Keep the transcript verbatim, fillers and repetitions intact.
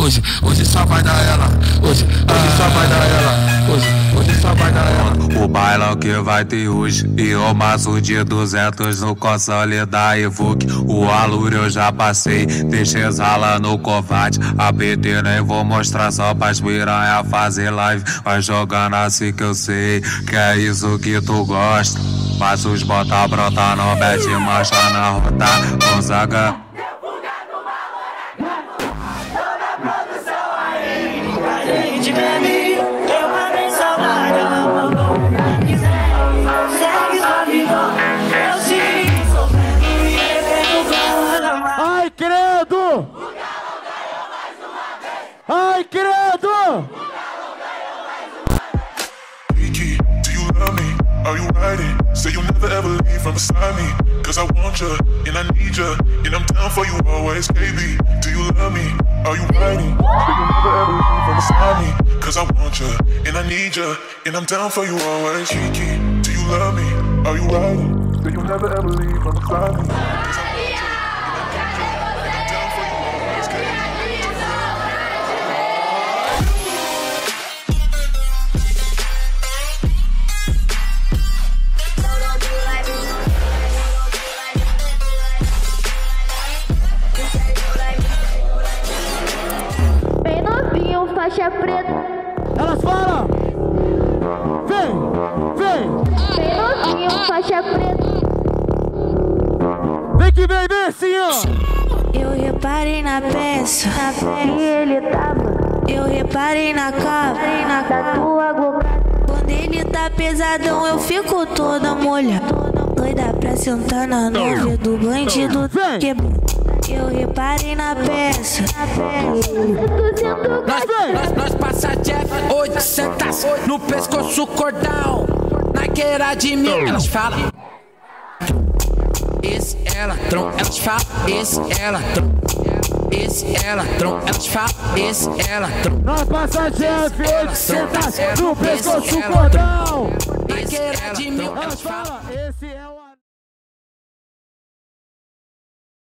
Hoje, hoje só vai dar ela. Hoje, hoje só vai dar ela. Hoje, hoje só vai dar ela. O bailão que vai ter hoje e o maço de duzentos no console da Evoque. O aluro eu já passei, deixei rala no covarde. A P T nem vou mostrar só pras piranha fazer live. Vai jogando assim que eu sei que é isso que tu gosta. Faz os bota brota no bet, marcha na rota. Gonzaga. Ai, credo! Ai, credo! Kiki, do you love me? Are you riding? Say you'll never ever leave from beside me. Cause I want you, and I need you, and I'm down for you always, K B. Do you love me? Are you riding? Say you'll never ever leave from beside me. Cause I want you, and I need you, and I'm down for you always. Kiki, do you love me? Are you riding? Say you'll never ever leave from beside me. Cause I want you, and I need you, and I'm down for you always, K B. Faixa preta. Elas falam. Vem, vem. Bem novinho, faixa preta. Vem que vem, vem assim, ó. Eu reparei na peça, Na que ele tava. eu reparei na capa, Na da tua boca. quando ele tá pesadão eu fico toda molha. Doida pra sentar na nuvem do bandido Vem. quebrou. Eu reparei na peça, Nós, nós, nós passa Jeff, oitocentos no pescoço cordão. Na queira de mil, elas falam. Esse ela tron, elas falam. Esse ela tron, esse ela tron, elas falam. Esse ela tron. Nós passa Jeff, oitocentos no pescoço cordão. Na queira de mil, Elas elas falam. falam, esse é o